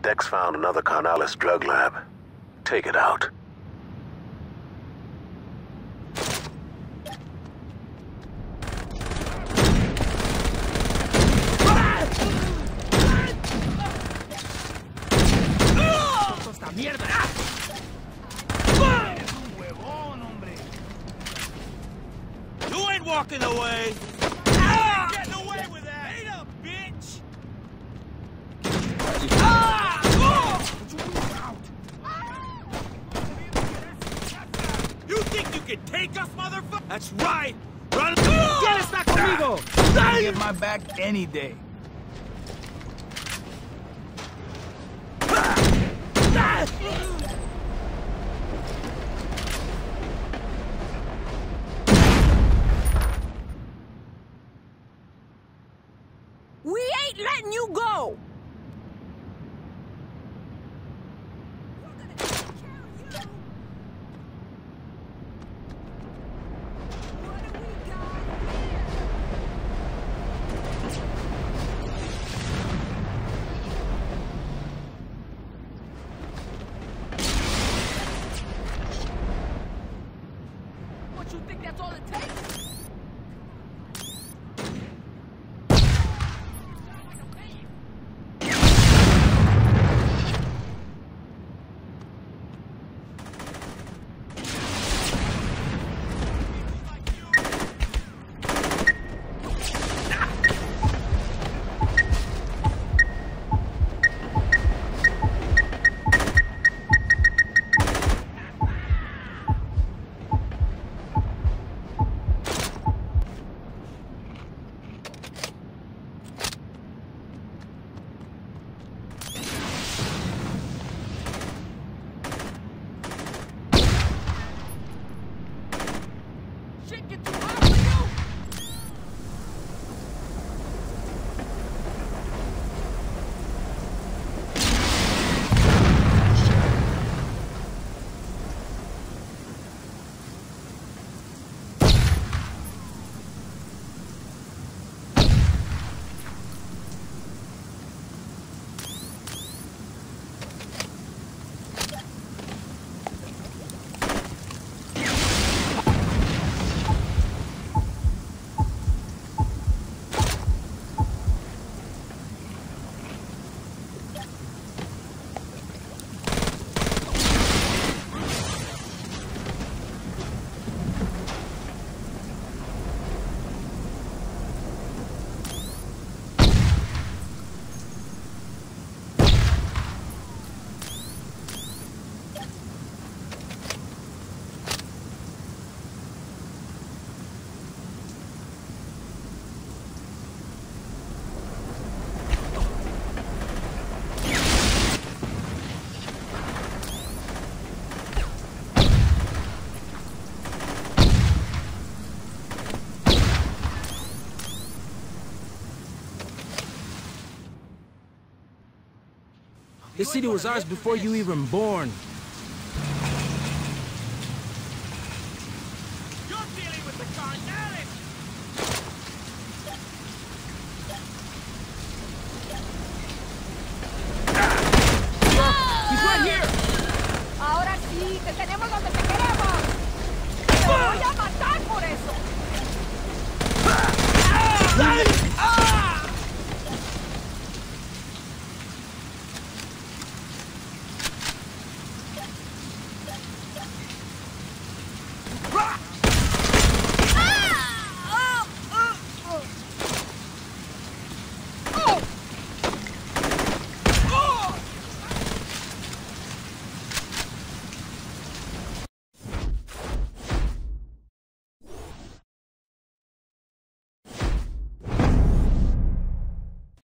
Dex found another Carnalis drug lab. Take it out. You ain't walking away! Ah! Getting away with that! Ain't a bitch! Ah! You think you can take us, motherfucker? That's right! Run! ¿Quién está conmigo? I Get my back any day. We ain't letting you go! What, you think that's all it takes? Shit get too hot for you? This city was ours before you even born.